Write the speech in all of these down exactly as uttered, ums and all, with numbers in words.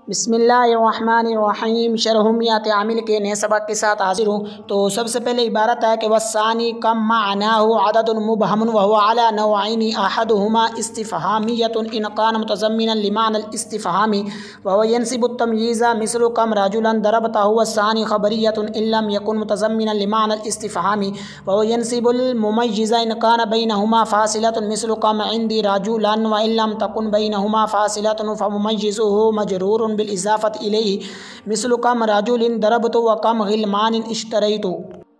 बिस्मिल्लाहिर्रहमानिर्रहीम। शरहुमियात आमिल के नए सबक के साथ हाजिर हूँ। तो सबसे पहले इबारत है कि वसानी कम मानाहु अददुन मुबहमुन व हुवा अला नौआइनि अहदुहुमा इस्तिफ़हामियतुन इन कान मुतज़म्मिनन लिमानल इस्तिफ़हामी व हुवा यनसिबु तमयीज़ा मिस्लु कम रजुलन दरबतहु वसानी खबरियतुन इल्लम यकुन मुतज़म्मिनन लिमानल इस्तिफ़हामी व हुवा यनसिबुल मुमय्यिज़ा इन कान बैनहुमा फ़ासिलतुन मिस्लु कम इंदी रजुलन व इल्लम तकुन बैनहुमा फ़ासिलतुन फ़मुमय्यिज़ुहु मजरूरुन बिल इज़ाफ़त इलैहि मिस्लु कम रजुलिन दरबतु व कम ग़िलमानिन इश्तरैतु।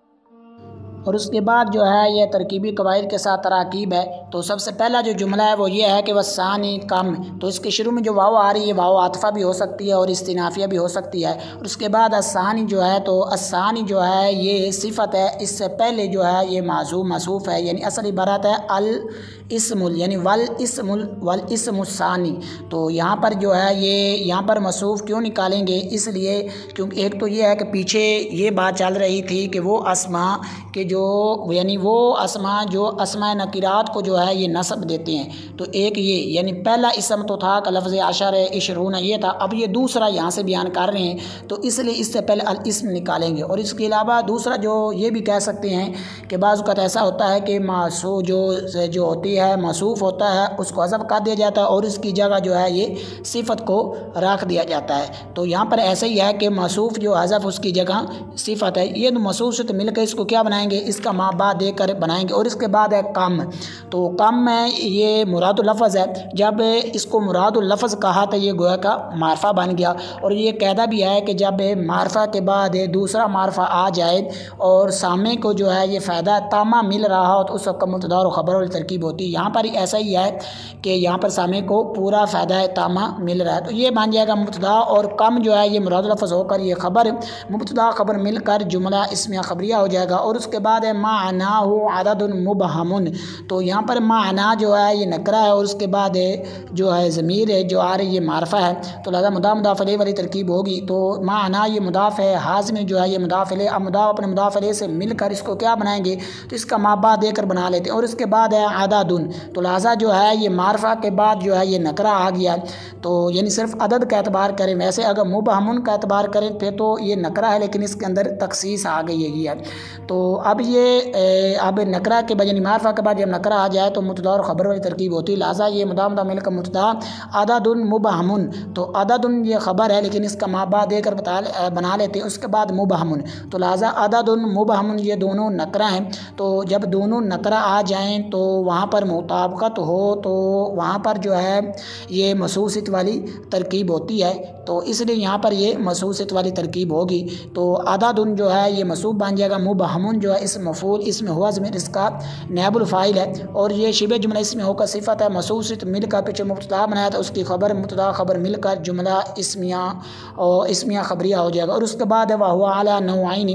और उसके बाद जो है ये तरकीबी कवाइद के साथ तराकीब है। तो सबसे पहला जो जुमला है वो ये है कि वसानी कम, तो इसके शुरू में जो वाव आ रही है वाव आतफ़ा भी हो सकती है और इस्तिनाफिया भी हो सकती है। और उसके बाद असानी जो है तो असानी जो है ये सिफ़त है, इससे पहले जो है ये माज़ूम मसूफ़ है, यानी असल इबारत है अल इस्मुल यानी वल इस्मुल वल इस्मुस्सानी। तो यहाँ पर जो है ये यहाँ पर मसूफ़ क्यों निकालेंगे, इसलिए क्योंकि एक तो ये है कि पीछे ये बात चल रही थी कि वो अस्मा के जो यानी वो अस्मा जो अस्मा नकीरात को जो है ये नस्ब देते हैं। तो एक ये यानी पहला इसम तो था का लफ्ज़ अशर इशरून ये था, अब ये दूसरा यहाँ से बयान कर रहे हैं तो इसलिए इससे पहले अल इस्म निकालेंगे। और इसके अलावा दूसरा जो ये भी कह सकते हैं कि बाज़ वक़्त ऐसा होता है कि मासू जो जो होती है मसूफ़ होता है उसको हज़फ कर दिया जाता है और इसकी जगह जो है ये सिफ़त को रख दिया जाता है। तो यहाँ पर ऐसा ही है कि मसूफ़ जो हज़फ उसकी जगह सिफ़त है, ये तो मसूफ़ से तो मिलकर इसको क्या बनाएंगे, इसका माँ बाप देकर बनाएंगे। और इसके बाद है कम, तो कम में ये मुरादुल लफ़ज़ है, जब इसको मुरादुल लफ़ज़ कहा तो ये गोया का मारफा बन गया। और ये कहदा भी है कि जब मारफा के बाद दूसरा मारफा आ जाए और सामे को जो है ये फ़ायदा तामा मिल रहा हो तो उस वक्त मुब्तदा और ख़बर वाली तरकीब होती है। यहाँ पर ऐसा ही है कि यहाँ पर सामे को पूरा फ़ायदा तामा मिल रहा है तो ये बन जाएगा मुब्तदा, और कम जो है ये मुरादुल लफ़ज़ होकर ये ख़बर मुब्तदा ख़बर मिलकर जुमला इसमिया ख़बरिया हो जाएगा। और उसके बाद है मानाहु अददुन मुबहमुन, तो यहाँ पर माना जो है ये नकरा है और उसके बाद है जो है ज़मीर है जो आ रही है मारफा है, तो लिहाज़ा मुदाफ़ मुदाफ़ अलैहि वाली तरकीब होगी। तो माना ये मुदाफ़ है, हाज़ में जो है ये मुदाफ़ अलैहि, अब मुदाफ़ अपने मुदाफ़ अलैहि से मिलकर इसको क्या बनाएंगे तो इसका माबा देकर बना लेते हैं। और उसके बाद है अददुन, तो लिहाज़ा जो है ये मारफा के बाद जो है ये नकरा आ गया, तो यानी सिर्फ अदद का एतबार करें। वैसे अगर मुबहमुन का एतबार करें फिर तो ये नकरा है, लेकिन इसके अंदर तखसीस आ गई है। तो अब ये ए, अब नकरा के बाद यानी मारफा के बाद जब नकरा आ जाए तो मुब्तदा और ख़बर वाली तरकीब होती है। लिहाज़ा ये मुदाफ़ मुदाफ़ मिलकर मुब्तदा अददुन मुबहमुन, तो अददुन ये ख़बर है लेकिन इसका माबा देकर बता बना लेते हैं। उसके बाद मुबहमुन, तो लिहाज़ा अददुन मुबहमुन ये दोनों नकरा हैं। तो जब दोनों नकरा आ जाएँ तो वहाँ पर मुताबकत हो तो वहाँ पर जो है ये मसूसित वाली तरकीब होती है, तो इसलिए यहाँ पर ये मसूसित वाली तरकीब होगी। तो अददुन जो है ये मसूब बन जाएगा, मुबहमुन जो है इस मफूल इसमें हुआ ज़मीर इसका नायबुल फ़ाइल है, और ये शिबे जुमला इसमें होकर सिफ़त है। मसूसित मिलकर पीछे मुब्तदा बनाया था उसकी ख़बर मुब्तदा ख़बर मिलकर जुमला इसमिया और इसमिया ख़बरिया हो जाएगा। और उसके बाद है वह हुआ अला नौआइनि,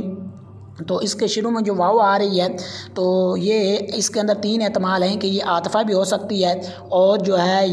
तो इसके शुरू में जो वाव आ रही है तो ये इसके अंदर तीन एहतमाल हैं कि ये आतफ़ा भी हो सकती है और जो है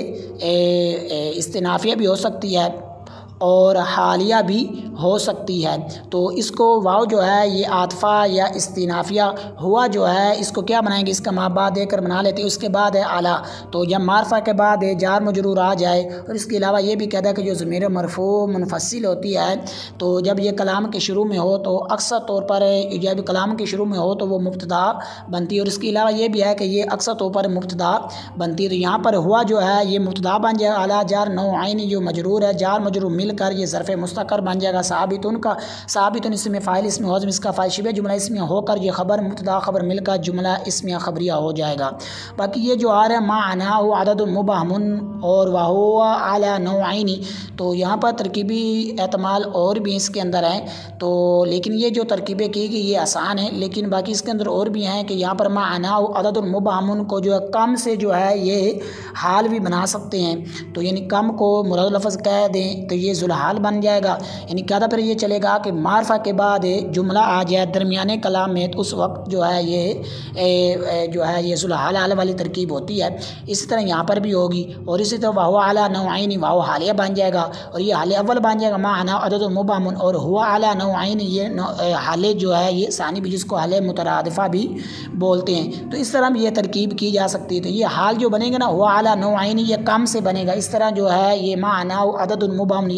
ये इस्तिनाफिया भी हो सकती है और हालिया भी हो सकती है। तो इसको वाव जो है ये आतफ़ा या इस्तिनाफिया हुआ जो है इसको क्या बनाएंगे, इसका माबा देकर बना लेते हैं। उसके बाद है आला, तो जब मारफा के बाद जार मजरूर आ जाए। और इसके अलावा ये भी कहता है कि जो ज़मीर मरफ़ू मुनफ़सिल होती है तो जब ये कलाम के शुरू में हो तो अक्सर तौर पर जब कलाम के शुरू में हो तो वो मुब्तदा बनती है। और इसके अलावा ये भी है कि ये अक्सर तौर पर मुब्तदा बनती है। तो यहाँ पर हुआ जो है ये मुब्तदा बन जाएगा, आला जार नौआइनि जो मजरूर है जार मजरूर मिलकर ये ज़र्फ़ मुस्तक़र बन जाएगा। साबितुन का साबितुन इसमें फ़ाइल इसमें होज़म इसका फ़ाइल शिबे जुमला इसमें होकर ये ख़बर मुब्तदा ख़बर मिलकर जुमला इसमिया ख़बरिया हो जाएगा। बाकी ये जो आ रहा है मानाहु अददुन मुबहमुन और वह हुवा अला नौआइनि, तो यहाँ पर तरकीबी एहतमाल और भी इसके अंदर हैं। तो लेकिन ये जो तरकीबें की गई ये आसान है, लेकिन बाकी इसके अंदर और भी हैं कि यहाँ पर मानाहु अददुन मुबहमुन को जो है कम से जो है ये हाल भी बना सकते हैं। तो यानी कम को मुराद लफ़ज़ कह दें तो ये ज़ुलहाल बन जाएगा। यानी क्या था फिर ये चलेगा कि मारफा के बाद जुमला आ जाए दरमियाने कलाम में तो उस वक्त जो है ये ए, ए, जो है ये ज़ुलहाल हाल वाली तरकीब होती है। इसी तरह यहाँ पर भी होगी। और इसी तरह वाह अला नौआइनि वाह हालिया बन जाएगा और ये हाल अव्वल बन जाएगा माना अददुन मुबहमुन, और हुआ अला नौआइनि ये हाल जो है ये सानी भी जिसको हाल मुतरादिफ़ा भी बोलते हैं। तो इस तरह भी ये तरकीब की जा सकती है। तो ये हाल जो बनेगा ना हुआ अला नौआइनि ये कम से बनेगा। इस तरह जो है ये माना अददुन मुबहमुन ये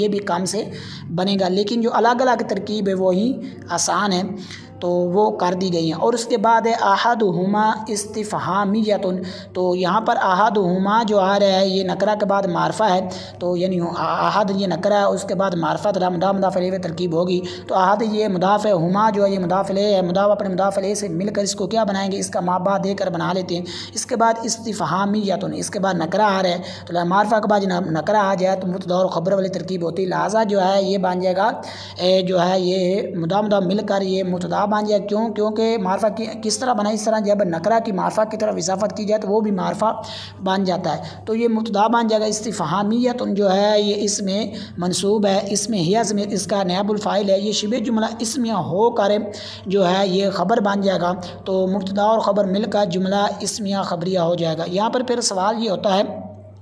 ये भी काम से बनेगा, लेकिन जो अलग अलग तरकीब है वही आसान है, तो वो कर दी गई हैं। और उसके बाद है अहदुहुमा इस्तिफ़हामियतुन, तो यहाँ पर अहदुहुमा जो आ रहा है ये नकरा के बाद मारफा है, तो यानी अहद ये नकरा है, उसके बाद मारफा तरा मुदाफ मुदाफ अलैहि तरकीब होगी। तो अहद ये मुदाफ है, हुमा जो है ये मुदाफ अलैहि है, मुदाफ अपने मुदाफ अलैहि से मिलकर इसको क्या बनाएंगे, इसका माबा देकर बना लेते हैं। इसके बाद इस्तिफ़हामियतुन, इसके बाद नकरा आ रहा है, तो मारफा के बाद नकरा आ जाए तो मुब्तदा और खबर वाली तरकीब होती है, लिहाजा जो है ये बन जाएगा जो है ये मुदाफ मुदाफ मिलकर ये मुब्तदा बन जाए। क्यों? क्योंकि मारफा की किस तरह बना, इस तरह जब नकरा की मारफा की तरफ इजाफत की जाए तो वो भी मारफा बन जाता है, तो ये मुब्तदा बन जाएगा। इस्तिफ़हामियत जो है ये इसमें मंसूब है, इसमें हिया ज़मीर इसका नायबुल फ़ाइल है, ये शिबे जुमला इसमें होकर जो है ये ख़बर बन जाएगा, तो मुब्तदा और ख़बर मिलकर जुमला इसमिया ख़बरिया हो जाएगा। यहाँ पर फिर सवाल ये होता है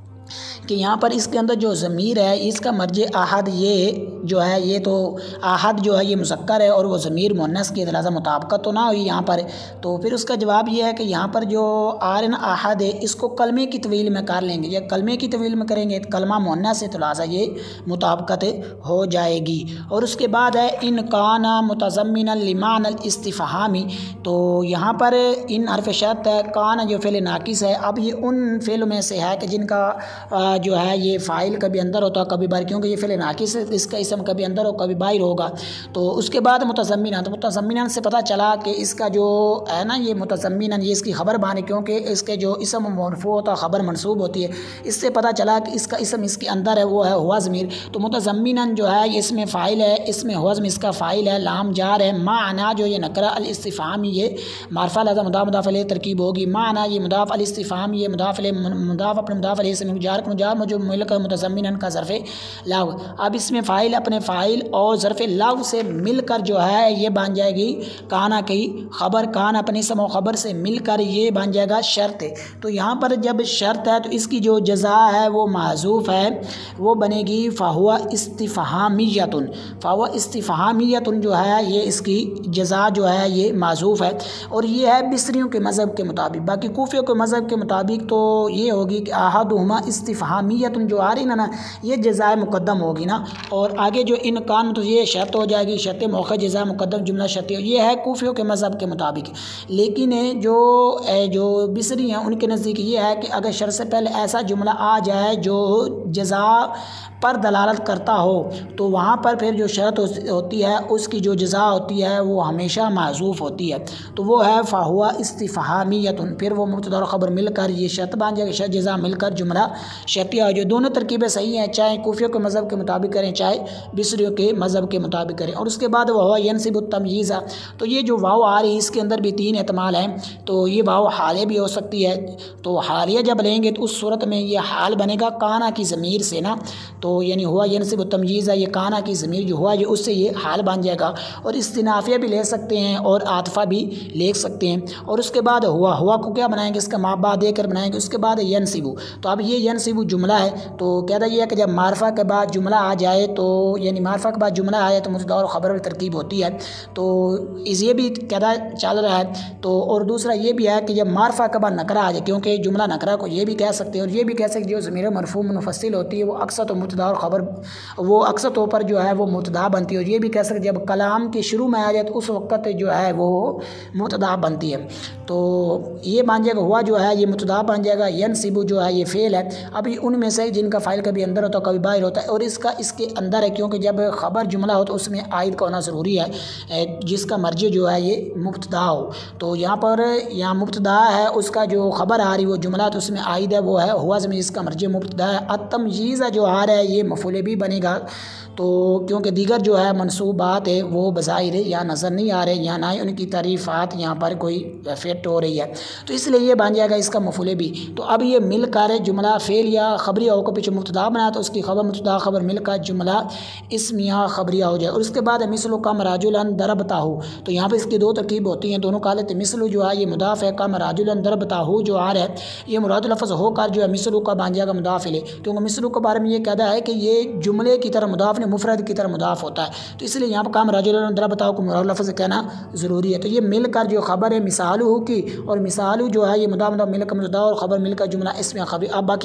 कि यहाँ पर इसके अंदर जो ज़मीर है इसका मर्ज आहद ये जो है, ये तो आहद जो है ये मुज़क्कर है और वो ज़मीर मुन्नस की लिहाजा मुताबिकत तो ना हुई यहाँ पर। तो फिर उसका जवाब ये है कि यहाँ पर जो आर न आहद है इसको कलमे की तवील में कर लेंगे, या कलमे की तवील में करेंगे तो कलमा मुन्नस है, तो लिहाजा ये मुताबिकत हो जाएगी। और उसके बाद है इन काना मुतज़म्मिनन लिमानल इस्तिफ़हामी, तो यहाँ पर इन हर्फ शर्त है, काना जो फ़ेल नाकिस है, अब ये उन फ़ेल में से है कि जिनका जो है ये फ़ाइल कभी अंदर होता है कभी बाहर, क्योंकि ये फ़ेल नाकिस है, इसका इसम कभी अंदर हो कभी बाहर होगा। तो उसके बाद मुतज़म्मिनन, तो मुतज़म्मिनन से पता चला कि इसका जो है ना ये मुतज़म्मिनन ये इसकी ख़बर बाने, क्योंकि इसके जो इसम मरफ़ू होता है ख़बर मनसूब होती है, इससे पता चला कि इसका इसम इसके अंदर है, वो है हुआ ज़मीर। तो मुतज़म्मिनन जो है इसमें फ़ाइल है, इसमें हुआ ज़मीर इसका फ़ाइल है, लाम जार है, माना जो ये नकरा अल इस्तिफ़हामी ये मारफ़ा लिहाजा मुदाफ़ मुदाफ़ अलैहि तरकीब होगी, माना ये मुदाफ़ अल इस्तिफ़हामी ये मुदाफ़ अलैहि मुदाफ़ अपने मुदाफ़ अलैहि से जार जार जो मिलकर मुतज़म्मिनन का ज़र्फ़े लाव। अब इसमें फ़ाइल अपने फ़ाइल और ज़र्फ़े लाव से मिलकर जो है ये बन जाएगी काना की ख़बर, कान अपने इसम और ख़बर से मिलकर ये बन जाएगा शर्त है। तो यहाँ पर जब शर्त है तो इसकी जो जज़ा है वो महज़ूफ़ है, वो बनेगी फ़हुवा इस्तिफ़हामियतुन, फ़हुवा इस्तिफ़हामियतुन जो है ये इसकी जज़ा जो है ये महज़ूफ़ है। और ये है बिसरियों के मज़हब के मुताबिक, बाकी कूफ़ियों के मज़हब के मुताबिक तो ये होगी कि अहदुहुमा इस्तिफ़हामियतुन जो आ रही ना ना ये जज़ाए मुक़द्दम होगी ना, और आगे जो इन कान तो ये शर्त हो जाएगी, शर्त मौक़े जज़ाए मुक़द्दम जुमला शर्त, ये है कूफ़ियों के मज़हब के मुताबिक। लेकिन जो जो बिसरी हैं उनके नज़दीक ये है कि अगर शर्त से पहले ऐसा जुमला आ जाए जो जज़ा पर दलालत करता हो तो वहाँ पर फिर जो शर्त होती है उसकी जो जज़ा होती है वो हमेशा महज़ूफ़ होती है, तो वो है फ़हुवा इस्तिफ़हामियतुन, फिर वो मुब्तदा और ख़बर मिलकर ये शर्त बन जाएगी, शर्त जज़ा मिलकर जुमला शर्तिया। जो दोनों तरकीबें सही हैं, चाहे कूफ़ियों के मज़हब के मुताबिक करें चाहे बिसरियों के मज़हब के मुताबिक करें। और उसके बाद वह यनसिबु तमयीज़ा, तो ये जो वाव आ रही है इसके अंदर भी तीन एहतमाल हैं, तो ये वाव हालिया भी हो सकती है, तो हालिया जब लेंगे तो उस सूरत में ये हाल बनेगा काना की ज़मीर से ना, तो यानी हुआ यनसिबु तमयीज़ा ये काना की ज़मीर जो हुआ ये उससे ये हाल बन जाएगा। और इस्तिनाफिया भी ले सकते हैं और आतफ़ा भी ले सकते हैं। और उसके बाद हुआ हुआ को क्या बनाएंगे, इसका माबा देकर बनाएंगे। उसके बाद यनसिबु, तो अब ये यनसिबु जुमला है, तो कहता ये है कि जब मारफा के बाद जुमला आ जाए तो यानी मारफा के बाद जुमला आए तो मुब्तदा और ख़बर तरकीब होती है, तो इस ये भी कहता चल रहा है। तो और दूसरा ये भी है कि जब मारफा के बाद नकरा आ जाए, क्योंकि जुमला नकरा को ये भी कह सकते हैं और ये भी कह सकते हैं जो ज़मीर मरफ़ू मुनफ़सिल होती है वो अक्सर तो मुब्तदा और ख़बर वो अक्सर तौर पर जो है वो मुब्तदा बनती है, और ये भी कह सकते जब कलाम के शुरू में आ जाए तो उस वक़्त जो है वो मुब्तदा बनती है। तो ये बन जाएगा हुआ जो है ये मुब्तदा बन जाएगा, यनसिबु जो है ये फ़ेल है। अभी उनमें से जिनका फ़ाइल कभी अंदर होता है कभी बाहर होता है, और इसका इसके अंदर है क्योंकि जब ख़बर जुमला हो तो उसमें आयद का होना ज़रूरी है, जिसका मर्जी जो है ये मुब्तदा हो। तो यहाँ पर यहाँ मुब्तदा है, उसका जो ख़बर आ रही वो जुमला तो उसमें आयद है वो है हुआ ज़मीर, इसका मर्जी मुब्तदा है। अतमयीज़ा जो आ रहा है ये मफ़ूल भी बनेगा, तो क्योंकि दीगर जो है मनसूबात है वो बज़ाहिर यहाँ नज़र नहीं आ रहे, यहाँ ना ही उनकी तारीफ़ात यहाँ पर कोई इफेक्ट हो रही है, तो इसलिए ये बन जाएगा इसका मफ़ूल भी। तो अब ये मिलकर जुमला फ़ेल या ख़बरिया को पीछे मुब्तदा बनाया तो उसकी ख़बर मुब्तदा ख़बर मिलकर जुमला इसमिया ख़बरिया हो जाए। और उसके बाद मिसलु कम राजुलन दरबताहु, तो यहाँ पर इसकी दो तरकीब होती हैं, दोनों काले थे। मिसलु जो है ये मुदाफ़ है, कम राजुलन दरबताहु जो आ रहा है ये मुराद लफ्ज़ होकर जो है मिसलु का बन जाएगा मुदाफ़ इलैह, क्योंकि मिसलु के बारे में ये कहता है कि ये जुमले की तरह मुदाफ़ मुफरद की तरह मुदाफ़ होता है, तो इसलिए यहाँ पर काम राजुलन दरबताहु को मुराद लफ्ज़ कहना ज़रूरी है। तो ये मिलकर जो ख़बर है मिसालु की, और मिसालु जो है ये मुदाफ़ मुदाफ़ मिलकर मुब्तदा और ख़बर मिलकर जुमला इसमें ख़बर। अब बाकी अलग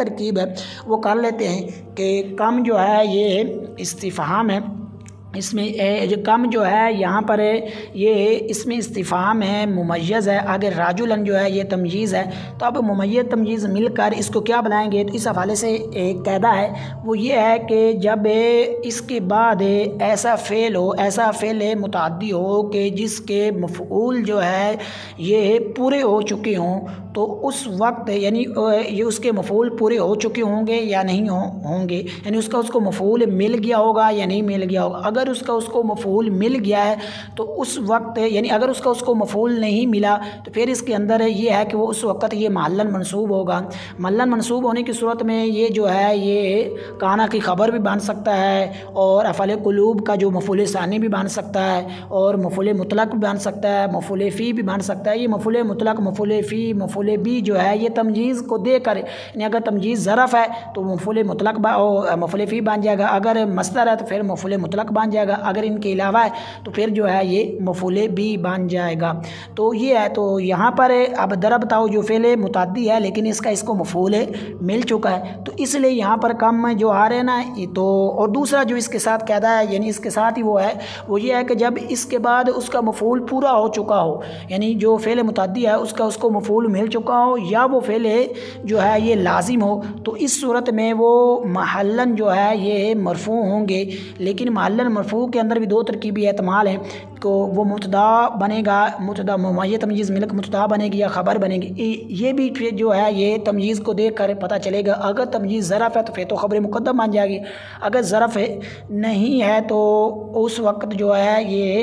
तरकीब है वो कर लेते हैं कि कम जो है ये इस्तिफ़हाम है, इसमें जो कम जो है यहाँ पर ये इसमें इस्तिफ़हाम है, मुमय्यज़ है, आगे राजुलन जो है ये तमयीज़ है। तो अब मुमय्यज़ तमयीज़ मिलकर इसको क्या बनाएंगे, तो इस हवाले से एक कायदा है वो ये है कि जब इसके बाद ऐसा फ़ेल हो, ऐसा फ़ेल मुतअद्दी हो कि जिसके मफ़ऊल जो है ये पूरे हो चुके हों, तो उस वक्त यानी ये उसके मफ़ऊल पूरे हो चुके होंगे या नहीं हो होंगे यानी उसका उसको मफ़ऊल मिल गया होगा या नहीं मिल गया होगा। अगर उसका उसको मफ़ऊल मिल गया है तो उस वक्त यानी अगर उसका उसको मफ़ऊल नहीं मिला तो फिर इसके अंदर ये है कि वो उस वक्त ये महल्लन मनसूब होगा। महल्लन मनसूब होने की सूरत में ये जो है ये काना की ख़बर भी बन सकता है और अफ़ल क़ुलूब का जो मफ़ऊल सानी भी बन सकता है और मफ़ऊल मुतलक भी बन सकता है, मफ़ऊल फ़ी भी बन सकता है। ये मफ़ऊल मुतलक, मफ़ऊल फ़ी, मफ़ऊल बी जो है ये तमयीज़ को देकर यानी अगर तमयीज़ ज़रफ़ है तो मफ़ऊल मुतलक और मफ़ऊल फ़ी बन जाएगा, अगर मस्दर है तो फिर मफ़ऊल मुतलक बन जाएगा, अगर इनके अलावा है तो फिर जो है ये मफ़ऊल बी बन जाएगा। तो ये है, तो यहाँ पर अब दरबताओ जो फ़ेल मुतअद्दी है लेकिन इसका इसको मफ़ऊल मिल चुका है तो इसलिए यहाँ पर कम जो आ रहे हैं ना। तो और दूसरा जो इसके साथ कायदा है यानी इसके साथ ही वो है वो ये है कि जब इसके बाद उसका मफ़ऊल पूरा हो चुका हो यानी जो फ़ेल मुतअद्दी है उसका उसको मफ़ऊल मिल चुका हो या वो फ़ेल जो है ये लाजिम हो, तो इस सूरत में वो महल्लन जो है ये मरफ़ू होंगे। लेकिन महल्लन मरफ़ू के अंदर भी दो तरकीबी एहतमाल हैं, तो वो मुब्तदा बनेगा, मुब्तदा मुमय्यज़ तमयीज़ मिलक मुब्तदा बनेगी या ख़बर बनेगी। ये भी फिर जो है ये तमयीज़ को देख कर पता चलेगा। अगर तमयीज़ ज़रफ़ है तो फिर तो ख़बर मुक़द्दम बन जाएगी, अगर ज़रफ़ नहीं है तो उस वक्त जो है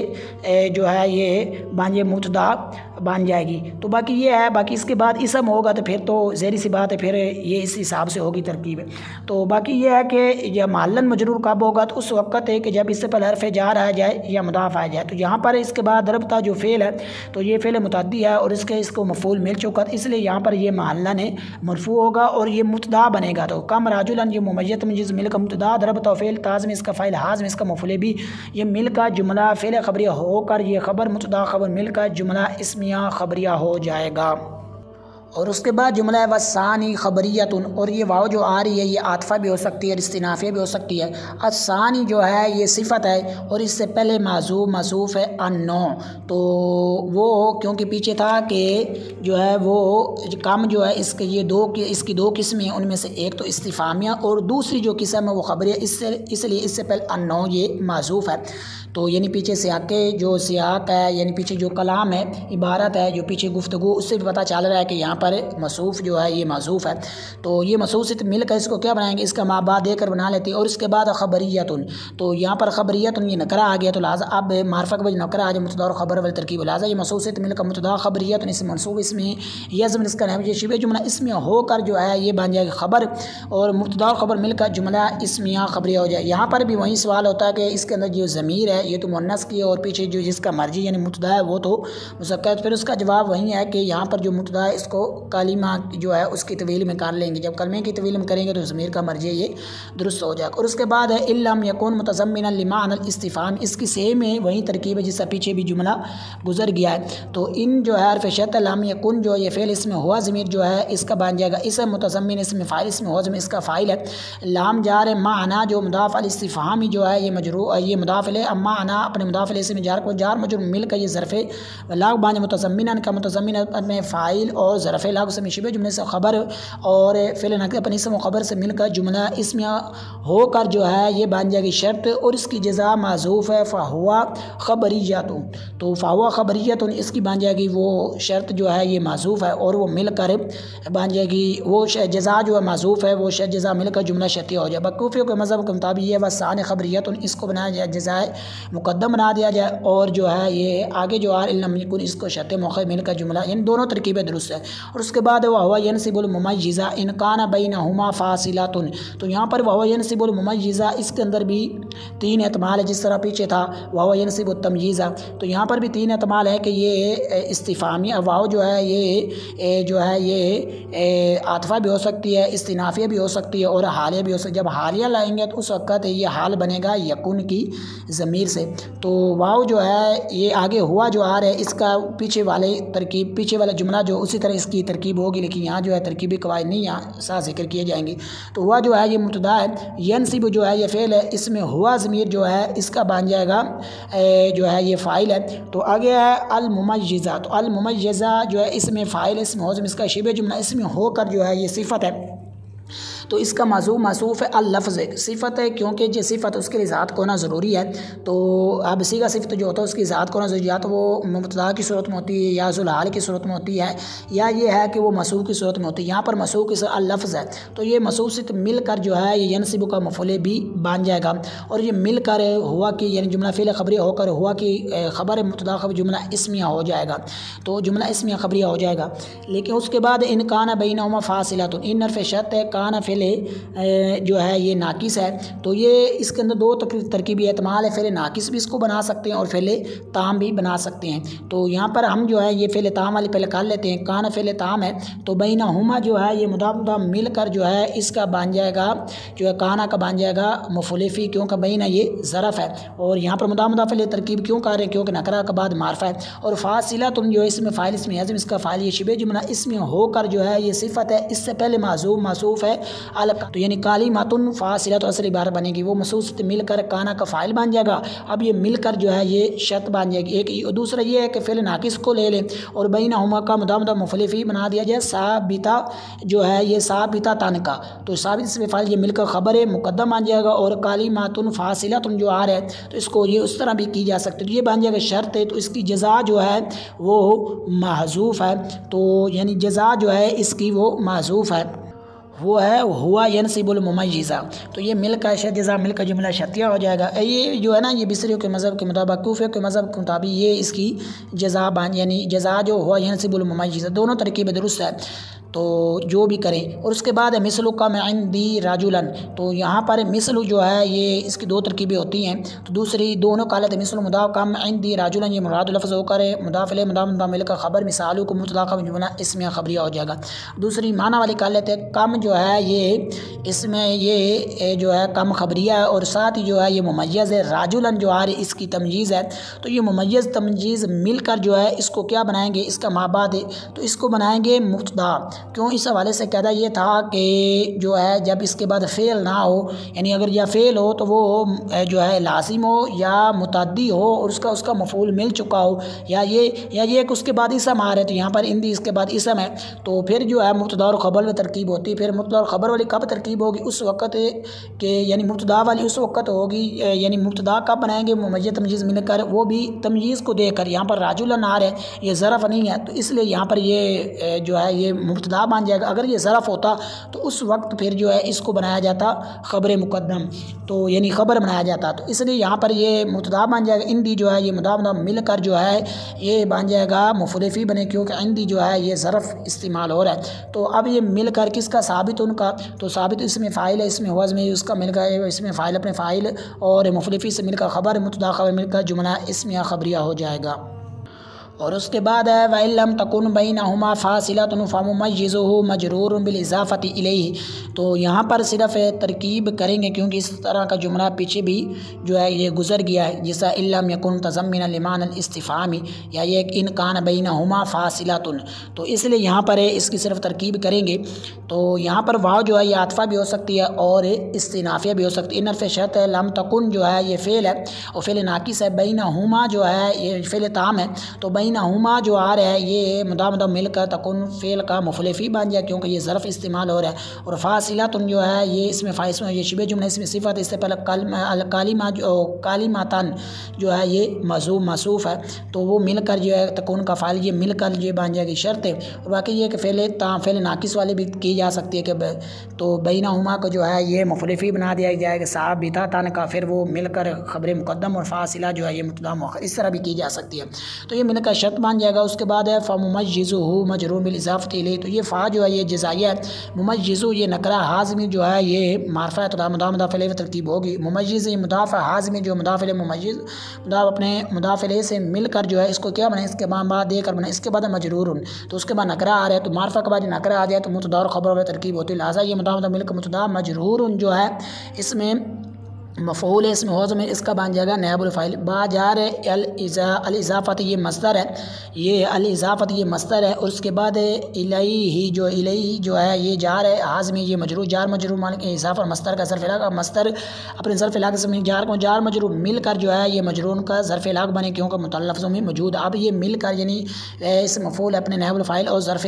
ये जो है ये बांझे मुब्तदा बन जाएगी। तो बाकी ये है, बाकी इसके बाद इसम होगा तो फिर तो ज़ाहिर सी बात है फिर ये इस हिसाब से होगी तरकीब है। तो बाकी ये है कि जब महल्लन मजरूर कब होगा तो उस वक्त है कि जब इससे पहले हर्फ़ जार आ जाए या मुदाफ़ आ जाए। तो यहाँ पर इसके बाद दरबता जो फ़ेल है तो ये फ़ेल मुतअद्दी है और इसके इसको मफ़ऊल मिल चुका, इसलिए यहाँ पर ये महल्लन है मरफ़ू होगा और ये मुब्तदा बनेगा। तो कम राजुलन ये मुमय्यज़ तमयीज़ मिल का मुब्तदा, दरबता फ़ेल ताज़ में इसका फ़ाइल, हाज़ में इसका मफ़ऊल भी, ये मिल का जुमला फ़ेल ख़बरिया होकर ये ख़बर मुब्तदा ख़बर मिल का जुमला इस्मिया ख़बरिया हो जाएगा। और उसके बाद जुमला है वसानी ख़बरियतुन, और ये वाव जो आ रही है ये आतफ़ा भी हो सकती है, इस्तिनाफ़िया भी हो सकती है। असानी जो है ये सिफ़त है और इससे पहले माज़ूफ़ मसूफ़ है अन्नो, तो वो क्योंकि पीछे था कि जो है वो कम जो है इसके ये दो की इसकी दो किस्में हैं, उनमें से एक तो इस्तिफ़ामिया और दूसरी जो किस्म है वो ख़बरिया, इससे इसलिए इससे पहले अन्नो ये माज़ूफ़ है। तो यानी पीछे सियाक के जो सियाक है यानी पीछे जो कलाम है, इबारत है, जो पीछे गुफ्तगू, उससे भी पता चल रहा है कि यहाँ पर मसूफ़ जो है ये माज़ूफ़ है। तो ये मसूफ़ से मिलकर इसको क्या बनाएंगे, इसका माबा देकर बना लेते हैं। और इसके बाद ख़बरियतुन, तो यहाँ पर ख़बरियतुन ये नकरा आ गया, तो लिहाजा अब मार्फ़ा के वजह नकरा आ जाए मुब्तदा और ख़बर वाली तरकीब, लिहाजा ये मसूफ़ से मिलकर मुब्तदा ख़बरियतुन इसमें मनसूब इसमें यज़्म इसका नाम ये शिबे जुमला इसमें होकर जो है ये बन जाएगा ख़बर और मुब्तदा और ख़बर मिलकर जुमला इसमिया ख़बरिया हो जाए। यहाँ पर भी वही सवाल होता है कि इसके अंदर जो ज़मीर है ये तो मुन्नस की है और पीछे जो जिसका मर्जी यानी मुब्तदा है वो तो मुज़क्कर, फिर उसका जवाब वही है कि यहाँ पर जो मुब्तदा है इसको कलिमा जो है उसकी तवील में कर लेंगे, जब कलमे की तवील में करेंगे तो ज़मीर का मर्जी ये दुरुस्त हो जाएगा। और उसके बाद है इल्लम यकुन मुतज़म्मिनन लिमाअनल इस्तिफ़हाम, इसकी सेम है वही तरकीब है जिससे पीछे भी जुमला गुजर गया है। तो इन जो है हर्फ़ शर्त लम यकुन जो ये फ़ेल इसमें हुआ ज़मीर जो है इसका बन जाएगा इसम मुतज़म्मिन, इसमें फ़ाइल इसमें हुआ ज़मीर इसका फ़ाइल है। लाम जार माना जो मुदाफ़ अल इस्तिफ़हामी जो है ये मजरूर ये मुदाफ़ है, अम्मा अना अपने मुदाफ़ से में जार को जार मजरूर मिलकर ये ज़रफ़े लाग बांझ मुतज़म्मिनन का मुतज़म्मिन में फ़ाइल और ज़रफ़े लाग से शिबे जुमले से ख़बर और फ़िल नक़ल अपनी इसम ख़बर से मिलकर जुमला इसमें होकर जो है ये बन जाएगी शर्त और इसकी जज़ा माज़ूफ़ है फ़हुआ ख़बरियतुन, तो फ़हुआ ख़बरियतुन इसकी बन जाएगी वो शर्त जो है ये माज़ूफ़ है और वो मिलकर बन जाएगी वो जज़ा जो है माज़ूफ़ है वो शर्त जज़ा मिलकर जुमला शर्तिया हो जाए। बकूफ़ियों के मज़हब के मुताबिक ये वसान ख़बरियतुन इसको बनाया जाए जज़ाए मुक़द्दम बना दिया जाए और जो है ये आगे जो आ इल्लम यकुन इसको शर्त मौक़े मिलकर जुमला, इन दोनों तरकीबें दुरुस्त है। और उसके बाद वह हुआ यनसिबुल मुमय्यिज़ा इन कान बैनहुमा फ़ासिलतुन, तो यहाँ पर वह हुआ यनसिबुल मुमय्यिज़ा इसके अंदर भी तीन एहतमाल है जिस तरह पीछे था वाव यनसिब तमयीज़ा। तो यहाँ पर भी तीन एहतमाल है कि ये इस्तिफ़ामी वाव जो है ये जो है ये आतफ़ा भी हो सकती है, इस्तिनाफिया भी हो सकती है और हालिया भी हो सकती है। जब हालिया लाएंगे तो उस वक़्त ये हाल बनेगा यकुन की ज़मीर से। तो वाव जो है ये आगे हुआ जो आ रहा है इसका पीछे वाले तरकीब पीछे वाला जुमला जो उसी तरह इसकी तरकीब होगी, लेकिन यहाँ जो है तरकीबी कवायद नहीं यहाँ साथ जिक्र किए जाएंगे। तो हुआ जो है ये मुब्तदा है, यनसिब जो है ये फ़ेल है, इसमें हुआ ज़मीर जो है इसका बन जाएगा जो है ये फ़ाइल है। तो आगे है अल मुमय्यज़ा। तो अल मुमय्यज़ा जो है इसमें फ़ाइल है, इसमें हो इसका शिबे जुमला इसमें होकर जो है ये सिफ़त है। तो इसका मज़ूफ़ मसूफ़ है अल लफ्ज़ सिफ़त है, क्योंकि जो सिफ़त उसके लिए ज़ात को होना ज़रूरी है। तो अब सीगा सिफ़त जो होता है उसकी ज़ात को होना ज़रूरी, या तो वो मुब्तदा की सूरत में होती है या ज़ुलहाल की सूरत में होती है, या ये है कि वो मसूफ़ की सूरत में होती है। यहाँ पर मसूफ़ की सूरत अल लफ्ज़ है, तो ये मसूफ़ से मिलकर जो है ये यनसिब का मफ़ूल भी बन जाएगा। और ये मिलकर हुआ कि यानी जुमला फ़िल ख़बरिया होकर हुआ कि ख़बर मुब्तदा ख़बर जुमला इस्मिया हो जाएगा। तो जुमला इस्मिया ख़बरिया हो जाएगा। लेकिन उसके बाद इन काना बैनहुमा फ़ासिलतुन, इन हर्फ़ शर्त है, काना फ़िल जो है ये नाकिस है। तो ये इसके अंदर दो तरकीबी एहतमाल है, फ़ेल नाकिस भी इसको बना सकते हैं और फ़ेल ताम भी बना सकते हैं। तो यहाँ पर हम जो है ये फ़ेल ताम वाली पहले कर लेते हैं। काना फ़ेल ताम है तो बैनहुमा जो है ये मुदाफ़ मुदाफ़ मिलकर जो है इसका बन जाएगा जो है काना का बन जाएगा मफ़ूल फ़ी, क्योंकि बैना ये ज़रफ़ है। और यहाँ पर मुदाफ़ मुदाफ़ ले तरकीब क्यों कर रहे हैं, क्योंकि नकरा के बाद मारफ़ा है। और फासिला तुम जो है इसमें फ़ाइल इसमें हज़म इसका फ़ाइल ये शिबे जुमला इसमें होकर जो है ये सिफ़त है, इससे पहले माज़ूम मसूफ़ है अल। तो यानी काली मातुन फासिला तो असली इबारत बनेगी, वो मसूफ़ से मिलकर काना का फ़ाइल बन जाएगा। अब ये मिलकर जो है ये शर्त बन जाएगी एक। दूसरा ये है कि फ़िल नाकिस को ले लें और बैनहुमा का मुदाफ़ मुदाफ़ मफ़ूल फ़ी बना दिया जाए साबिता जो है ये साबिता तन का। तो साबित से फ़ाइल ये मिलकर ख़बर है मुक़द्दम बन जाएगा। और काली मातुन फासिला तुम जो आ रहा है तो इसको ये उस तरह भी की जा सकती है, तो ये बन जाएगा शर्त है। तो इसकी जज़ा जो है वो महज़ूफ़ है, तो यानी जज़ा जो है इसकी वो महज़ूफ़ है, वो है हुआ यनसिबुल मुमय्यज़ा। तो ये मिलकर शर जज़ा मिलकर जुमला शर्तिया हो जाएगा। ये जो है ना ये बिसरियों के मज़हब के मुताबिक कूफ़े के मज़हब के मुताबिक ये इसकी जज़ा बन यानी जज़ा जो हुआ यनसिबुल मुमय्यज़ा, दोनों तरकीब दुरुस्त है। तो जो भी करें। और उसके बाद है मिसलु का मैं इंदी राजुलन। तो यहाँ पर मिसलु जो है ये इसकी दो तरकीबें होती हैं। तो दूसरी दोनों कालत मिसलु मुदाफ़ कम इंदी राजुलन ये मुराद लफ्ज़ होकर मुदाफ़ ले मुदाफ़ मुदाफ़ मिलकर ख़बर मिसालू को मुब्तदा का जुमला इसमें ख़बरिया हो जाएगा। दूसरी माना वाली कालत है कम जो है ये इसमें ये जो है कम ख़बरिया है और साथ ही जो है ये मुमय्यज़ है। राजुलन जो आ रही इसकी तमयीज़ है। तो ये मुमय्यज़ तमयीज़ मिलकर जो है इसको क्या बनाएंगे, इसका माबाद है तो इसको बनाएंगे मुब्तदा। क्यों, इस हवाले से कहता ये था कि जो है जब इसके बाद फ़ेल ना हो, यानी अगर या फ़ेल हो तो वो जो है लाजिम हो या मुतअद्दी हो और उसका उसका मफ़ूल मिल चुका हो, या ये या ये कि उसके बाद इसम आ रहे। तो यहाँ पर इंदी इसके बाद इसम है तो फिर जो है मुब्तदा और ख़बर में तरकीब होती है। फिर मुब्तदा और ख़बर वाली कब तरकीब होगी, उस वक़्त के यानी मुब्तदा वाली उस वक़्त होगी, यानी मुब्तदा कब बनाएंगे मुमय्यज़ तमयीज़ मिलकर, वो भी तमयीज़ को देकर। यहाँ पर राजुलन आ रहे हैं ये ज़रफ़ नहीं है तो इसलिए यहाँ पर ये जो है ये मुब्तदा बन जाएगा। अगर ये ज़रफ़ होता तो उस वक्त फिर जो है इसको बनाया जाता ख़बर मुक़द्दम, तो यानी ख़बर बनाया जाता। तो इसलिए यहाँ पर ये मुब्तदा बन जाएगा। इंदी जो है ये मुदाफ़ मुदाफ़ मिलकर जो है ये बन जाएगा मफ़ूल फ़ी बने, क्योंकि इंदी जो है ये ज़रफ़ इस्तेमाल हो रहा है। तो अब ये मिलकर किसका साबित उनका, तो साबित इसमें फ़ाइल है, इसमें वज़्न में उसका मिलकर इसमें फ़ाइल अपने फ़ाइल और मफ़ूल फ़ी से मिलकर ख़बर मुब्तदा ख़बर मिलकर जुमला इसमें ख़बरिया हो जाएगा। और उसके बाद है वइल्लम तकुन बैनहुमा फासिलतुन फमुमय्यिज़ुहु मजरूरुन बिल इज़ाफ़ति इलैहि। तो यहाँ पर सिर्फ तरकीब करेंगे क्योंकि इस तरह का जुमला पीछे भी जो है ये गुज़र गया है, जैसा इल्लम यकुन तज़म्मिन लिमान इस्तिफ़हामी या ये इन कान बैनहुमा फासिलतुन। तो इसलिए यहाँ पर है इसकी सिर्फ तरकीब करेंगे। तो यहाँ पर वाव जो है ये आतफ़ा भी हो सकती है और इस्तिनाफ़िया भी हो सकती है। इन हर्फ़ शर्त है, लम तकुन जो है ये फ़ेल है और फ़ेल नाकिस है, बैनहुमा जो है ये फ़ेल ताम है। तो बैनहुमा जो आ रहा है ये मुदाफ़ मुदाफ़ मिलकर तकुन फ़ेल का मफ़ूल फ़ी बन जाए, क्योंकि ये ज़रफ़ इस्तेमाल हो रहा है। और फासिलतुन जो है ये इसमें फ़ाइस में ये शिबे जुमला इसमें सिफ़त, इससे पहले कल कालिमा जो कालिमातन जो है ये मज़ूम मसूफ़ है तो वो मिलकर जो है तकुन का फ़ाइल ये मिलकर ये बन जाएगी शर्त है। और बाकी ये कि फ़ेल ता फ़ेल नाकिस वाली भी की जा सकती है कि तो बैनहुमा को जो है ये मफ़ूल फ़ी बना दिया जाएगा साबिता तन का, फिर वो मिलकर ख़बर मुक़द्दम और फासिला जो है ये मुब्तदा मुअख्खर इस तरह भी की जा सकती है। तो ये मिलकर का शर्त मान जाएगा। उसके बाद है फ़मुमय्यिज़ुहु मजरूर बिल इज़ाफ़ती इलैहि, तो ये फ़ा जो है ये जज़ाइया है। मुमय्यिज़ु ये नकरा, हाज़िमी जो है ये मारफ़ा है, तो मुदाफ़ मुदाफ़ इलैहि तरकीब होगी। मुमय्यिज़ ये मुदाफ़ है, हाज़िमी जो मुदाफ़ इलैहि, मुमय्यिज़ मुदाफ़ अपने मुदाफ़ इलैहि से मिलकर जो है इसको क्या बने, इसके बाद देकर बने, इसके बाद मजरूरुन, तो उसके बाद नकरा आ रहा है, तो मारफ़ा के बाद नकरा आ जाए तो मुब्तदा और ख़बर वाली तरकीब होती है। लिहाज़ा ये मुदाफ़ मुदाफ़ मिलकर मुब्तदा मजरूरुन जो है इसमें मफ़ऊल है, इसमें होज़ में इसका बन जाएगा नायबुल फ़ाइल। बाजार अल इज़ाफ़त ये मस्दर है, ये अल इज़ाफ़त ये मस्दर है। और उसके बाद इलैहि जो इलैहि जो है ये जार है, हाज़ में ये मजरूर, जार मजरूर मान के इज़ाफ़ा मस्दर का ज़र्फ़ इलाक़ा, मस्दर अपने ज़र्फ़ इलाक़े से जार को जार मजरूर मिलकर जो है ये मजरूर का ज़र्फ़ इलाक़ा बने, क्योंकि मुतअल्लिक़ लफ्ज़ों में मौजूद। अब ये मिलकर यानी इस मफ़ऊल अपने नायबुल फ़ाइल और ज़र्फ़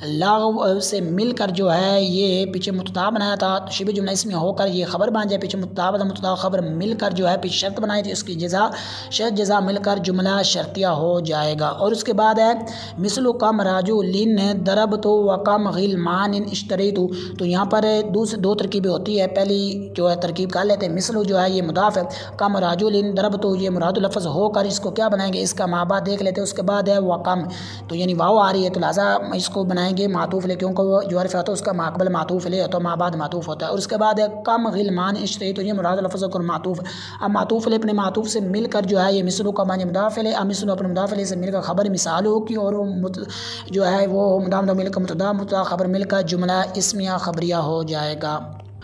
लाग़ से मिलकर जो है ये पीछे मुब्तदा बनाया था, तो शिबह जुमला इसमें होकर ये ख़बर बन जाए, पीछे मुब्तदा मुब्तदा ख़बर मिलकर जो है पीछे शर्त बनाई थी, उसकी जज़ा शर्त जज़ा मिलकर जुमला शर्तिया हो जाएगा। और उसके बाद है मिसलु कम राजू लिन दरब तो व कम गिलमान इश्तरी तो, तो यहाँ पर दूसरी दो तरकीबें होती है। पहली जो है तरकीब कर लेते हैं, मिसलु जो है ये मुदाफ़ है, कम राजू लिन दरब तो ये मुराद लफ्ज़ होकर इसको क्या बनाएंगे, इसका माबा देख लेते हैं। उसके बाद है व कम, तो यानी वाव आ रही है, तो लिहाजा इसको बनाएंगे मातूफ़ ले, क्योंकि वो जो हर्फ़ होता है उसका माकबल मातूफ़ ले तो माबाद मातूफ़ होता है। और उसके बाद है कम गिलमान इश्तरी, तो ये मुराद लफ्ज़ और मातूफ़। अब मातूफ़ ले अपने मातूफ़ से मिलकर जो है ये मिसलु का मानी मुदाफ़ ले, अब मिसलु अपने मुदाफ़ ले से मिलकर ख़बर मिसाल हो की, और वो जो है वो मुदाफ़ मिलकर मुतदा मुतदा ख़बर मिलकर जुमला इस्मिया ख़बरिया हो जाएगा।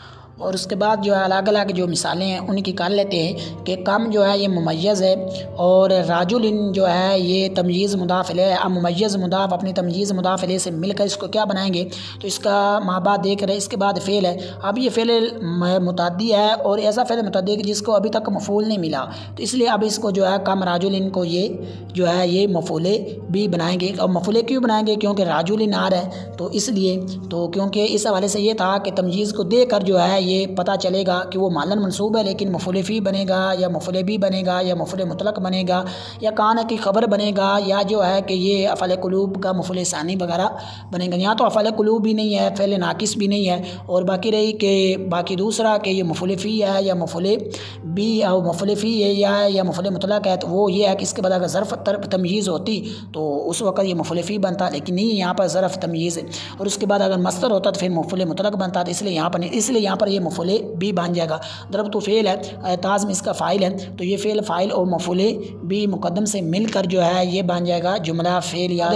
और उसके बाद जो है अलग अलग जो मिसालें हैं उनकी कर लेते हैं कि कम जो है ये मुमय्यज़ है और राजुलिन जो है ये तमयीज़ मुदाफ़ इलैहि है। अब मुमय्यज़ मुदाफ़ अपनी तमयीज़ मुदाफ़ इलैहि से मिलकर इसको क्या बनाएंगे, तो इसका माबा देख रहे, इसके बाद फ़ेल है। अब ये फ़ेल मुतअद्दी है और ऐसा फ़ेल मुतअद्दी जिसको अभी तक मफ़ूल नहीं मिला, तो इसलिए अब इसको जो है कम राजुलिन को ये जो है ये मफ़ूले भी बनाएंगे। और मफ़ूले क्यों बनाएंगे, क्योंकि राजुलिन आ रहा है, तो इसलिए तो क्योंकि इस हवाले से ये था कि तमयीज़ को देकर जो है ये पता चलेगा कि वो मालन मंसूब है, लेकिन मफ़ूल फ़ी बनेगा या मफ़ूल बी बनेगा या मफ़ूल मुतलक बनेगा या कान की ख़बर बनेगा, या जो है कि ये अफ़ल कुलूब का मफ़ूल सानी वगैरह बनेगा। यहाँ तो अफ़ल कुलूब भी नहीं है, फ़ेल नाकिस भी नहीं है, और बाकी रही कि बाकी दूसरा कि ये मफ़ूल फ़ी है या मफ़ूल बी और मफ़ूल फ़ी है या या मफ़ूल मुतलक है, तो वो ये है कि इसके बाद अगर ज़र्फ़ तमयीज़ होती तो उस वक्त ये मफ़ूल फ़ी बनता, लेकिन नहीं यहाँ पर ज़र्फ़ तमयीज़ है। और उसके बाद अगर मस्तर होता तो फिर मफ़ूल मुतलक बनता, तो इसलिए यहाँ पर नहीं, इसलिए यहाँ पर ये मफ़ूल बी बन जाएगा। दरब तो फ़ेल है, ताज़ में इसका फ़ाइल है, तो ये फ़ेल फ़ाइल और मफ़ूल बी मुक़द्दम से मिलकर जो है ये बन जाएगा जुमला फ़ेल। या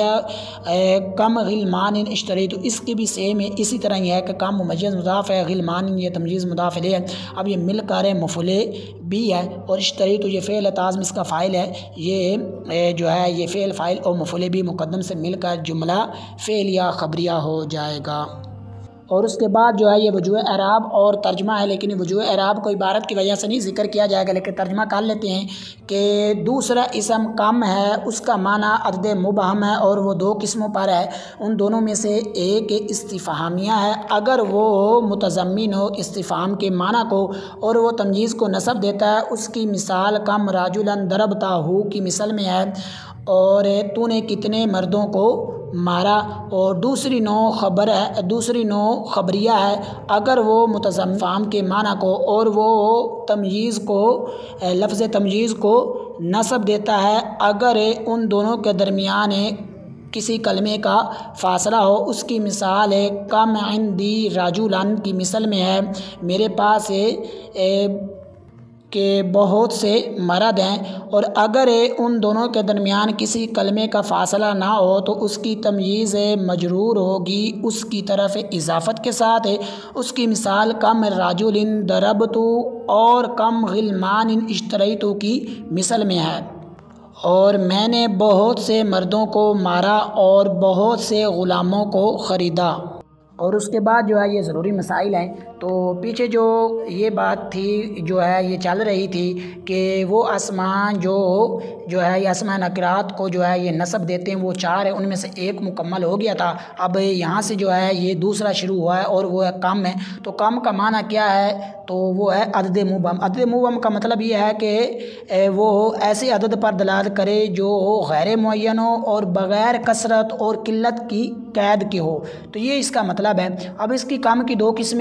कम गिलमान इश्तरी, तो इसकी भी सेम है, इसी तरह ही है कि कम मुमय्यज़ मुदाफ़ है, गिलमान ये तमयीज़ मुदाफ़ इलैहि है। अब ये मिलकर मफ़ूल बी है और इश्तरी तो ये फ़ेल है, ताज़ में इसका फ़ाइल है, ये जो है ये फ़ेल फ़ाइल और मफ़ूल बी मुक़द्दम से मिलकर जुमला फ़ेल या ख़बरिया हो जाएगा। और उसके बाद जो है ये वजूह एराब और तर्जमा है, लेकिन वजूह एराब को इबारत की वजह से नहीं जिक्र किया जाएगा, लेकिन तर्जमा कर लेते हैं कि दूसरा इसम कम है, उसका माना अदद मुबहम है और वो दो किस्मों पर है। उन दोनों में से एक इस्तिफ़हामिया है, अगर वो मुतज़म्मिन हो इस्तिफ़हाम के माना को और वो तमयीज़ को नसब देता है, उसकी मिसाल कम राजुलन दरबताहू की मिसल में है, और तूने कितने मर्दों को मारा। और दूसरी नो ख़बर है, दूसरी नो ख़बरिया है, अगर वो मुतज़म्मिन के माना को और वो तमयीज़ को लफ्ज़ तमयीज़ को नसब देता है, अगर उन दोनों के दरमियान किसी कलमे का फ़ासला हो। उसकी मिसाल है कम इंदी राजुलन की मिसल में है, मेरे पास है के बहुत से मर्द हैं, और अगर उन दोनों के दरमियान किसी कलमे का फ़ासला ना हो तो उसकी तमयीज़ मजरूर होगी उसकी तरफ इजाफ़त के साथ है। उसकी मिसाल कम राजुलिन दरबतु और कम गिलमान इश्तरैतु की मिसल में है, और मैंने बहुत से मर्दों को मारा और बहुत से ग़ुलामों को ख़रीदा। और उसके बाद जो है ये ज़रूरी मसाइल हैं। तो पीछे जो ये बात थी जो है ये चल रही थी कि वो आसमान जो जो है ये आसमान नकरात को जो है ये नसब देते हैं, वो चार है, उनमें से एक मुकम्मल हो गया था। अब यहाँ से जो है ये दूसरा शुरू हुआ है और वो है कम है। तो कम का माना क्या है, तो वो है अदद मुबहम। अदद मुबहम का मतलब ये है कि वो ऐसे अदद पर दलालत करे जो गैर मुअय्यन हो और बग़ैर कसरत और किल्लत की कैद के हो, तो ये इसका मतलब है। अब इसकी कम की दो किस्में, एक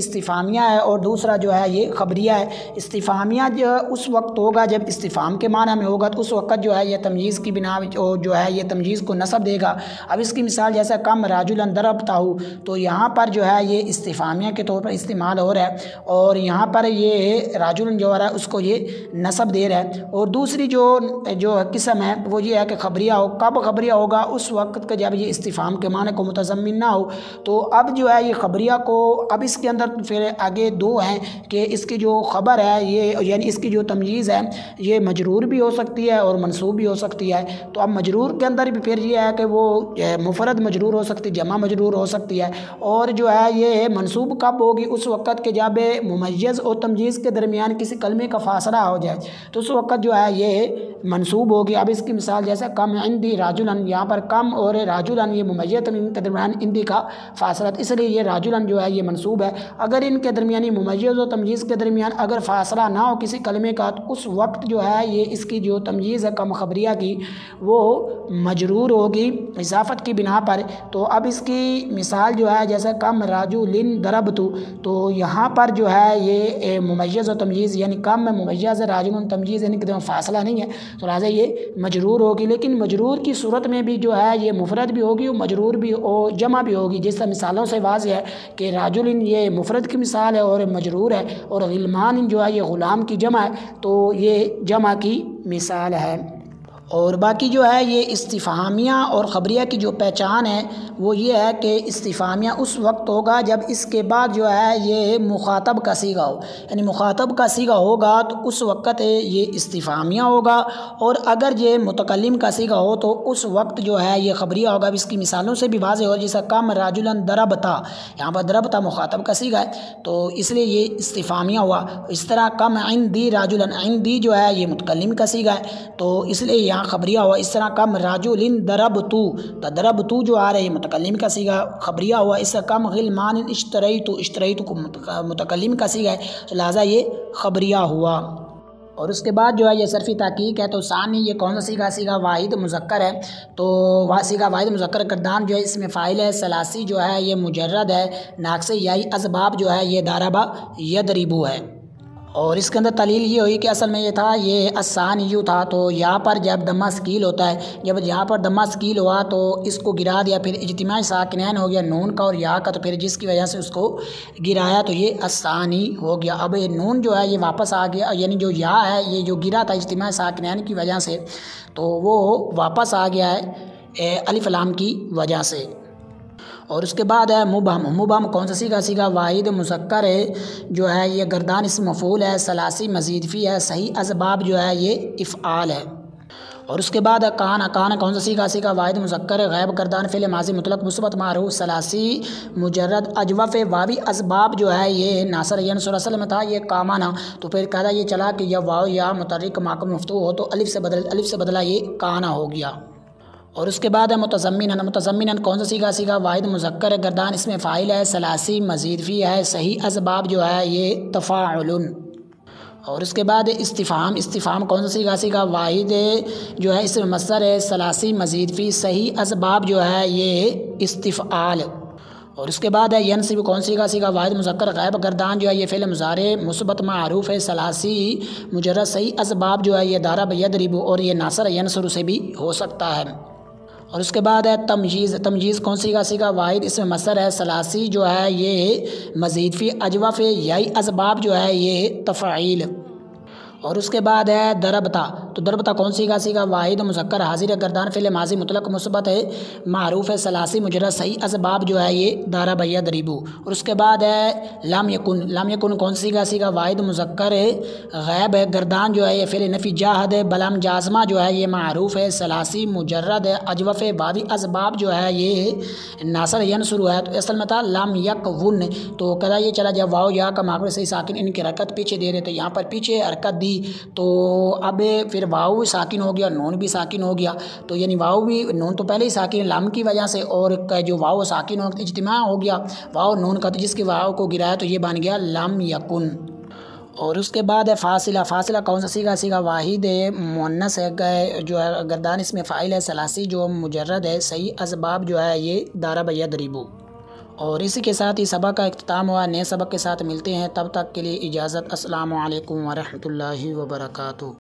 इस्तिफ़ामिया है और दूसरा जो है ये ख़बरिया है। इस्तिफ़ामिया जो उस वक्त होगा जब इस्तिफ़ाम के माना में होगा, तो उस वक्त जो है ये तमयीज़ की बिना जो है ये तमयीज़ को नस्ब देगा। अब इसकी मिसाल जैसा कम राजुलन दरबताहु, तो यहाँ पर जो है ये इस्तिफ़ामिया के तौर पर इस्तेमाल हो रहा है और यहाँ पर ये राजुलन जो हो रहा है उसको ये नस्ब दे रहा है। और दूसरी जो जो किस्म है वो ये है कि ख़बरिया हो। कब ख़बरिया होगा? उस वक्त के जब ये इस्तिफ़ाम के माने को मुतज़म्मिन ना हो। तो अब जो है ये ख़बरिया को, अब इसके अंदर फिर आगे दो हैं कि इसकी जो ख़बर है ये यानी इसकी जो तमयीज़ है ये मजरूर भी हो सकती है और मनसूब भी हो सकती है। तो अब मजरूर के अंदर भी फिर ये है कि वो मुफरद मजरूर हो सकती है, जमा मजरूर हो सकती है। और जो है ये मनसूब कब होगी? उस वक़्त के जब मुमय्यज़ और तमयीज़ के दरमियान किसी कलमे का फ़ासला हो जाए तो उस वक़्त जो है ये मनसूब होगी। अब इसकी मिसाल जैसे कम इंदी राजुलन, यहाँ पर कम और राजुलन ये मुमय्यज़ तमयीज़ के दरमियान इंदी का फ़ासला, इसलिए ये राजुलन जो है ये मनसूब है। अगर इनके दरमियानी मुमय्यज़ और तमयीज़ के दरमियान अगर फ़ासला ना हो किसी कलमे का तो उस वक्त जो है ये इसकी जो तमयीज़ है कम ख़बरिया की वो मजरूर होगी इज़ाफ़त की बिना पर। तो अब इसकी मिसाल जो है जैसे कम राजुलिन दरबतु, तो यहाँ पर जो है ये मुमय्यज़ और तमयीज़ यानी कम में मुमय्यज़ राजुलन तमयीज़ यानी कि फ़ासला नहीं है तो लिहाज़ा ये मजरूर होगी। लेकिन मजरूर की सूरत में भी जो है ये मुफरद भी होगी और मजरूर भी और जमा भी होगी। जिस मिसालों से वाज़ेह है कि राजुलिन ये मुफरद की मिसाल है और मजरूर है, और गिलमान जो है ये ग़ुलाम की जमा है तो ये जमा की मिसाल है। और बाकी जो है ये इस्तिफ़ामिया और ख़बरिया की जो पहचान है वो ये है कि इस्तिफ़ामिया उस वक्त होगा जब इसके बाद जो है ये मुखातब का सीगा हो, यानी मुखातब का सीगा होगा तो उस वक्त ये इस्तिफ़ामिया होगा। और अगर ये मुतकल्लिम का सीगा हो तो उस वक्त जो है ये ख़बरिया होगा। अब इसकी मिसालों से भी वाज़ेह हो, जैसा कम राजुलन दरबता, यहाँ पर दरबता मुखातब का सीगा है तो इसलिए ये इस्तिफ़ामिया हुआ। इस तरह कम इंदी राजुलन, इंदी जो है ये मुतकल्लिम का सीगा है तो इसलिए ख़बरिया हुआ। इस तरह कम राजुलिन दरबतु, तो दरबतु जो आ रही है मुतकल्लिम का सीगा ख़बरिया हुआ। इससे कम गिलमान इश्तरैतु, इश्तरैतु को मुतकल्लिम का सीगा है तो लिहाजा ये ख़बरिया हुआ। और उसके बाद जो है ये सरफ़ी ताकीक है तो सानी ये कौन सा सीगा? सीगा वाहिद मुज़क्कर है। तो वह सीगा वाहिद मुज़क्कर गर्दान जो है इसमें फ़ाइल है, सलासी जो है ये मुजर्रद है, नाक़िस याई असबाब जो है ये दारबा यदरिबु है। और इसके अंदर तलील ये हुई कि असल में ये था ये आसान यू था। तो यहाँ पर जब दम्मा स्कील होता है, जब यहाँ पर दम्मा स्कील हुआ तो इसको गिरा दिया, फिर इज्तिमाई साकिनैन हो गया नून का और या का, तो फिर जिसकी वजह से उसको गिराया तो ये आसानी हो गया। अब ये नून जो है ये वापस आ गया, यानी जो या है ये जो गिरा था इज्तिमाई साकिनैन की वजह से तो वो वापस आ गया है अलिफ लाम की वजह से। और उसके बाद है मुबहम। मुबहम कौन सा सीगा? सीगा वाहिद मुज़क्कर है जो है ये गर्दान इसम मफ़ूल है, सलासी मज़ीद फ़ी है, सही असबाब जो है ये इफ़आल है। और उसके बाद है कान। कान कौन सा सीगा? सीगा वाहिद मुज़क्कर गैब गर्दान फ़िल माज़ी मुतलक मुस्बत मारूफ सलासी मुजर्रद अजवफ़ वावी असबाब जो है ये नासर यनसुर असल में था ये कामाना। तो फिर कहता ये चला कि यह वाव या मुतर्रिक माकूम मफ्तूह हो तो अलिफ से बदल अलिफ से बदला ये काना हो गया। और उसके बाद है मुतज़म्मिनन। मुतज़म्मिनन कौन सा सीगा? सीगा वाहिद मुज़क्कर गर्दान इसमें फ़ाइल है, सलासी मज़ीद फ़ी है, सही असबाब जो है ये तफ़ाउलन। और उसके बाद इस्तिफ़ाम। इस्तिफ़ाम कौन सा सीगा? सीगा वाहिद जो है इसमें मस्दर है, सलासी मज़ीद फ़ी, सही असबाब जो है ये इस्तिफ़आल। और उसके बाद है यनसिब। कौन सीगा? सीगा वाहिद मुज़क्कर गैब गर्दान जो है ये फ़िल मुज़ारे मुस्बत मारूफ है, सलासी मुजर्रद, सही असबाब जो है ये दारब यदरिबु और ये नासर यनसुर से भी हो सकता है। और उसके बाद है तमयीज़। तमयीज़ कौन सीगा? सीगा वाहिद इसमें मसर है, सलासी जो है ये मज़ीद फ़ी अजवफ़ यही असबाब जो है ये तफ़ाइल। और उसके बाद है दरबता। तो दरबता कौन सीगा? सीगा वाहिद मुज़क्कर हाजिर गर्दान फ़िल माज़ी मुतलक मुस्बत है, मारूफ है, सलासी मुजर्रद, सही असबाब जो है ये दारब यदरिबु। और उसके बाद है लाम यकुन। लाम यकुन कौन सीगा? सीगा वाहिद मुज़क्कर है गैब है गर्दान जो है ये फ़िल नफ़ी जाहद है, बलाम जाज़मा जो है ये मारूफ है, सलासी मुजर्रद है, अजवफ़ वावी असबाब जो है ये नासर यनसुर है। तो असल में था लाम यकवुन। तो कदा ये चला जब वाव या का माकूल सही साकिन इनकी हरकत पीछे दे रहे थे, यहाँ पर पीछे हरकत दी तो अब फिर वाव भी साकिन हो गया, नून भी साकिन हो गया। तो यानी वाव भी, नून तो पहले ही साकिन लाम की वजह से, और जो वाव साकिन हो इज्तिमा हो गया वाव नून का, तो जिसके वाव को गिराया तो ये बन गया लाम यकुन। और उसके बाद है फासिला। फासिला कौन सा सीगा? सीगा वाहिद है मुअन्नस है जो है गर्दान इसमें फ़ाइल है, सलासी जो मुजर्रद है, सही असबाब जो है ये दारब यदरिबु। और इसी के साथ ही सबक का इख्तिताम हुआ। नए सबक के साथ मिलते हैं, तब तक के लिए इजाज़त। अस्सलामु अलैकुम व रहमतुल्लाहि व बरकातुहू।